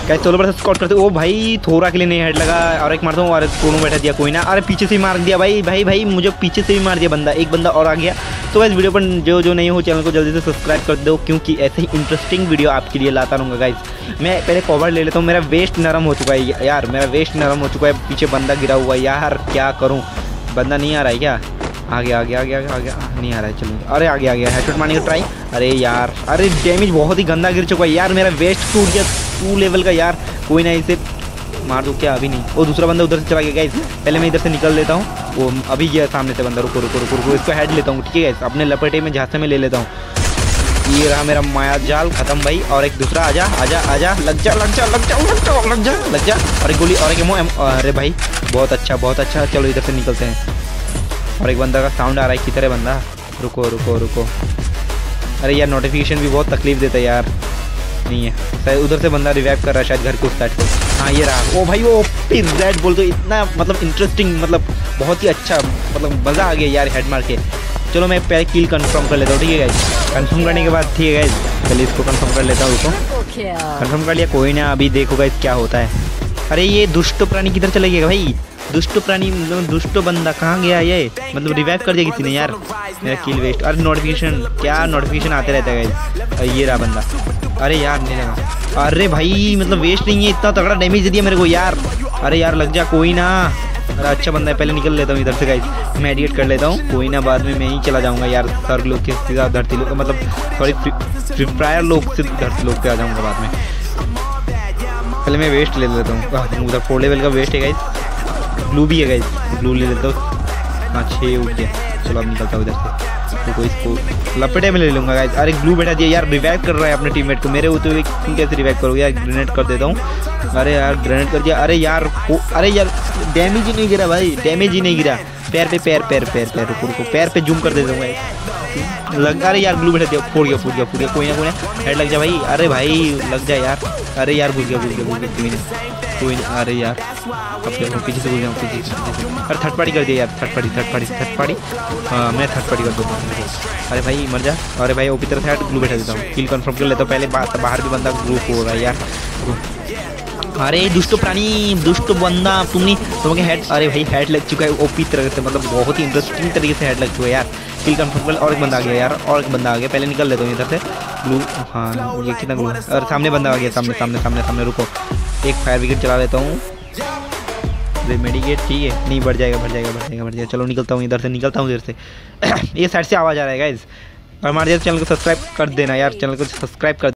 Guys solo पर Scott करते। ओ भाई थोड़ा के लिए नहीं हेड लगा और एक मारता हूँ और दोनों बैठा दिया कोई ना। अरे पीछे से ही मार दिया भाई मुझे पीछे से ही मार दिया बंदा, एक बंदा और आ गया। तो गाइस वीडियो पर जो नहीं हो चैनल को जल्दी से सब्सक्राइब कर दो, क्योंकि ऐसे ही इंटरेस्टिंग वीडियो आपके लिए लाता रहूँगा गाइस। मैं पहले कवर ले लेता हूँ, मेरा वेस्ट नरम हो चुका है यार, मेरा वेस्ट नरम हो चुका है। पीछे बंदा गिरा हुआ है यार, क्या करूँ? बंदा नहीं आ रहा है क्या? आ गया नहीं आ रहा है। चलो अरे आ गया हेडशॉट मारने का ट्राई। अरे यार अरे डैमेज बहुत ही गंदा गिर चुका है यार, मेरा वेस्ट टूट गया 2 लेवल का यार। कोई ना इसे मार दो क्या? अभी नहीं, वो दूसरा बंदा उधर से चला गया गाइस। पहले मैं इधर से निकल लेता हूँ, वो अभी गया सामने से बंदा। रुको इसको हेड लेता हूँ, ठीक है गाइस। अपने लपेटे में झांसे में ले लेता हूँ। ये रहा मेरा माया जाल खत्म भाई। और एक दूसरा आजा लग जा। और एक गोली और एक एमो। अरे भाई बहुत अच्छा। चलो इधर से निकलते हैं। और एक बंदा का साउंड आ रहा है, किधर है बंदा? रुको। अरे यार नोटिफिकेशन भी बहुत तकलीफ देता है यार। नहीं है शायद, उधर से बंदा रिवाइव कर रहा है शायद घर के उस साइड से। हाँ ये रहा। ओ भाई वो रेड बोल तो इतना मतलब इंटरेस्टिंग, मतलब बहुत ही अच्छा, मतलब मज़ा आ गया यार हेड मार के। चलो मैं पहले किल कंफर्म कर लेता हूँ, ठीक है गाइस। कंफर्म करने के बाद ठीक है गाइस, पहले इसको कंफर्म कर लेता हूँ। रुको कंफर्म कर लिया, कोई ना अभी देखो गाइस क्या होता है। अरे ये दुष्ट प्राणी किधर चले गए भाई? दुष्ट प्राणी दुष्ट बंदा कहाँ गया ये? मतलब रिवाइव कर दिया किसी ने यार, मेरा किल वेस्ट। अरे नोटिफिकेशन आते रहता है गाइस। ये रहा बंदा। अरे यार नहीं लगा। अरे भाई मतलब वेस्ट नहीं है, इतना तगड़ा डैमेज दे दिया मेरे को यार। अरे यार लग जा कोई ना। अरे अच्छा बंदा है, पहले निकल लेता हूँ इधर से गाइस। मैं एडिट कर लेता हूँ, कोई ना बाद में मैं ही चला जाऊँगा यार। सर्ग लोग के सीधा धरती लोग, मतलब सॉरी फ्री फायर लोग से धरती लोग पे आ जाऊँगा बाद में। पहले मैं वेस्ट ले लेता हूँ, उधर 4 लेवल का वेस्ट है गाइस। ग्लू भी है गाइस, ग्लू ले लेता हूँ। हाँ 6 उठ गया। चलो अब निकलता हूँ इधर से, तो इसको लपेटे में ले लूँगा गाइस। अरे ग्लू बैठा दिया यार, रिवाइव कर रहा है अपने टीममेट को। मेरे होते हुए कैसे रिवाइव करोगे यार? ग्रेनेड कर देता हूँ। अरे यार ग्रेनेड कर दिया। अरे यार डैमेज ही नहीं गिरा भाई, डैमेज ही नहीं गिरा। पैर रुको पैर पे जूम कर देता हूँ गाइस। लग अरे यार ग्लू बैठा दिया, फोड़ गया। कोई ना हेड लग जा भाई। अरे भाई लग जा यार। अरे यार घुस गया कोई नहीं। अरे यार अब क्या पीछे से घुस जाऊँ पीछे। अरे थर्ड पार्टी कर दिया यार, थर्ड पार्टी। हाँ मैं थर्ड पार्टी कर दूँगा। अरे भाई मर जा। अरे भाई वो की तरफ से ग्लू बैठा देता हूँ, किल कंफर्म कर लेता हूँ। पहले बाहर भी बंदा ग्रुप हो रहा है यार। अरे दुष्ट प्राणी, दुष्ट बंदा तुम्हें हेड। अरे भाई हेड लग चुका है ओपी तरह से, मतलब बहुत ही इंटरेस्टिंग तरीके से हेड लग चुका है यार। किल कंफर्म कर। और एक बंदा आ गया यार, पहले निकल लेता हूँ इधर से। ग्लू हाँ ये कितना ग्लू। और सामने बंदा आ गया, सामने। रुको एक फायर ब्रिगेड चला लेता हूँ। मेडिकेट ठीक है, नहीं बढ़ जाएगा। चलो निकलता हूँ इधर से। ये साइड से आवाज़ आ रहा है गाइस। और हमारे चैनल को सब्सक्राइब कर देना यार, चैनल को सब्सक्राइब कर